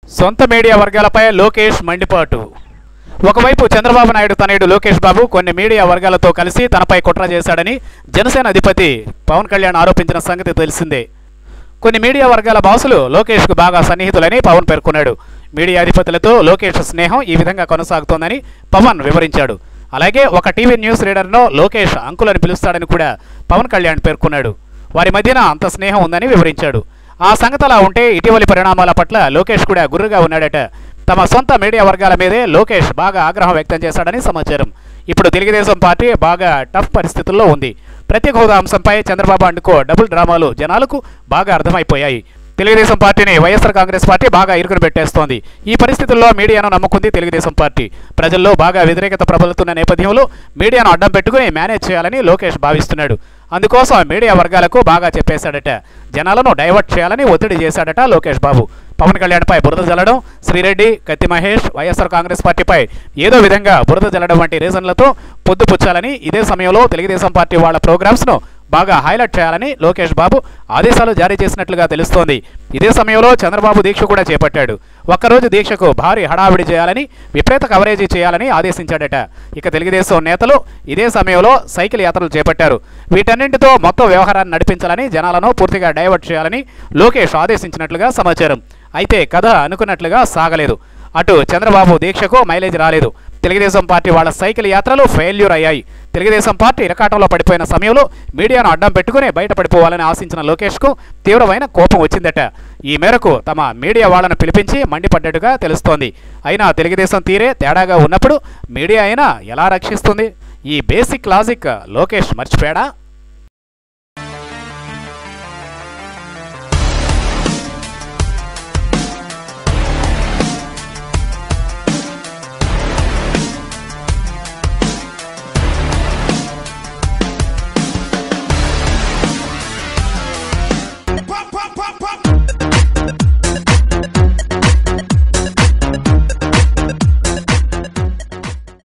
సొంత మీడియా వర్గాలపై లోకేష్ మండిపాటు. ఒకవైపు చంద్రబాబు నాయుడు తనయుడు లోకేష్ బాబు కొన్ని మీడియా వర్గాలతో కలిసి తనపై కుట్ర చేశాడని జనసేన అధిపతి పవన్ కళ్యాణ్ ఆరోపించిన సంగతి తెలిసిందే. కొన్ని మీడియా వర్గాల బాసులు లోకేష్కు బాగా సన్నిహితులని పవన్ పేర్కొన్నాడు. మీడియా అధిపతులతో లోకేష్ స్నేహం ఈ విధంగా కొనసాగుతోందని పవన్ వివరించాడు. అలాగే ఒక టీవీ న్యూస్ రీడర్ను లోకేష్ అంకులని పిలుస్తాడని కూడా పవన్ కళ్యాణ్ పేర్కొన్నాడు. వారి మధ్యన అంత స్నేహం ఉందని వివరించాడు. ఆ సంగతలా ఉంటే ఇటీవలి పరిణామాల పట్ల లోకేష్ కూడా గుర్రుగా ఉన్నాడట. తమ సొంత మీడియా వర్గాల మీదే లోకేష్ బాగా ఆగ్రహం వ్యక్తం చేశాడని సమాచారం. ఇప్పుడు తెలుగుదేశం పార్టీ బాగా టఫ్ పరిస్థితుల్లో ఉంది. ప్రత్యేక హోదా అంశంపై చంద్రబాబు అండుకో డబుల్ డ్రామాలు జనాలకు బాగా అర్థమైపోయాయి. తెలుగుదేశం పార్టీని వైఎస్ఆర్ కాంగ్రెస్ పార్టీ బాగా ఇరుకుని పెట్టేస్తోంది. ఈ పరిస్థితుల్లో మీడియాను నమ్ముకుంది తెలుగుదేశం పార్టీ. ప్రజల్లో బాగా వ్యతిరేకత ప్రబలుతున్న నేపథ్యంలో మీడియాను అడ్డం పెట్టుకుని మేనేజ్ చేయాలని లోకేష్ భావిస్తున్నాడు. అందుకోసం మీడియా వర్గాలకు బాగా చెప్పేశాడట. జనాలను డైవర్ట్ చేయాలని ఒత్తిడి చేశాడట లోకేష్ బాబు. పవన్ కళ్యాణ్పై బురద జల్లడం, శ్రీరెడ్డి, కత్తి మహేష్, వైఎస్ఆర్ కాంగ్రెస్ పార్టీపై ఏదో విధంగా బురద జల్లడం వంటి రీజన్లతో పొద్దుపుచ్చాలని, ఇదే సమయంలో తెలుగుదేశం పార్టీ వాళ్ళ ప్రోగ్రామ్స్ను బాగా హైలైట్ చేయాలని లోకేష్ బాబు ఆదేశాలు జారీ చేసినట్లుగా తెలుస్తోంది. ఇదే సమయంలో చంద్రబాబు దీక్ష కూడా చేపట్టాడు. ఒక్కరోజు దీక్షకు భారీ హడావిడి చేయాలని, విపరీత కవరేజీ చేయాలని ఆదేశించాడట. ఇక తెలుగుదేశం నేతలు ఇదే సమయంలో సైకిల్ యాత్రలు చేపట్టారు. వీటన్నింటితో మొత్తం వ్యవహారాన్ని నడిపించాలని, జనాలను పూర్తిగా డైవర్ట్ చేయాలని లోకేష్ ఆదేశించినట్లుగా సమాచారం. అయితే కథ అనుకున్నట్లుగా సాగలేదు. అటు చంద్రబాబు దీక్షకు మైలేజ్ రాలేదు. తెలుగుదేశం పార్టీ వాళ్ళ సైకిల్ యాత్రలు ఫెయిల్యూర్ అయ్యాయి. తెలుగుదేశం పార్టీ ఇరకాటంలో పడిపోయిన సమయంలో మీడియాను అడ్డం పెట్టుకుని బయటపడిపోవాలని ఆశించిన లోకేష్కు తీవ్రమైన కోపం వచ్చిందట. ఈ మేరకు తమ మీడియా వాళ్ళను పిలిపించి మండిపడ్డట్టుగా తెలుస్తోంది. అయినా తెలుగుదేశం తీరే తేడాగా ఉన్నప్పుడు మీడియా అయినా ఎలా రక్షిస్తుంది? ఈ బేసిక్ లాజిక్ లోకేష్ మర్చిపోయాడా?